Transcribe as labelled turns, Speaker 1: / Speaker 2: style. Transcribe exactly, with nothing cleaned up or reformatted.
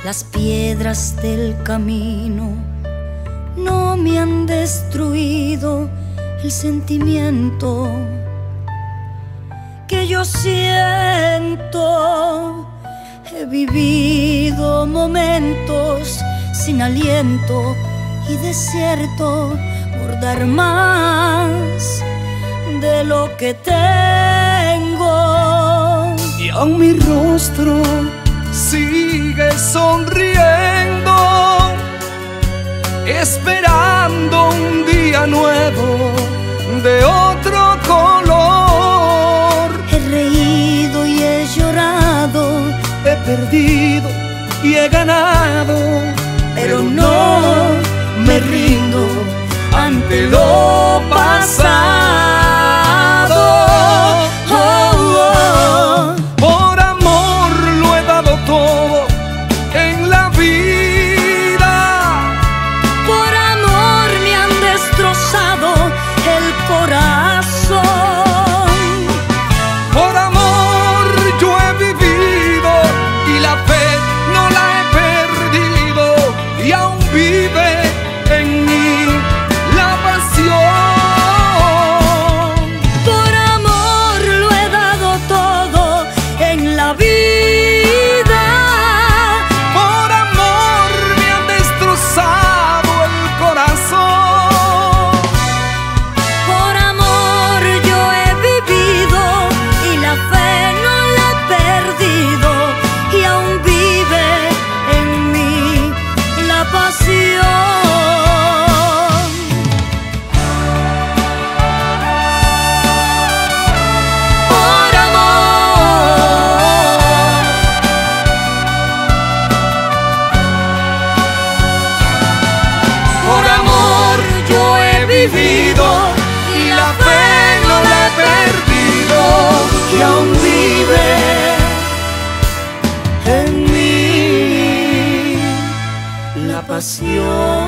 Speaker 1: Las piedras del camino no me han destruido el sentimiento que yo siento. He vivido momentos sin aliento y desierto por dar más de lo que tengo.
Speaker 2: Y aún mi rostro sigue sonriendo, esperando un día nuevo de otro color.
Speaker 1: He reído y he llorado,
Speaker 2: he perdido y he ganado,
Speaker 1: pero no me rindo ante lo pasado. Oh, oh.
Speaker 2: Por amor lo he dado todo en la vida.
Speaker 1: Por amor me han destrozado el corazón.
Speaker 2: Por amor yo he vivido y la fe no la he perdido, y aún vive en mí la pasión.
Speaker 1: Por amor lo he dado todo en la vida.
Speaker 2: Por amor me han destrozado el corazón.
Speaker 1: Por amor yo he vivido y la fe no la he perdido, y aún vive en mí la pasión. Por amor, por amor yo he vivido y la fe no la he perdido, y aún vive en mí la pasión.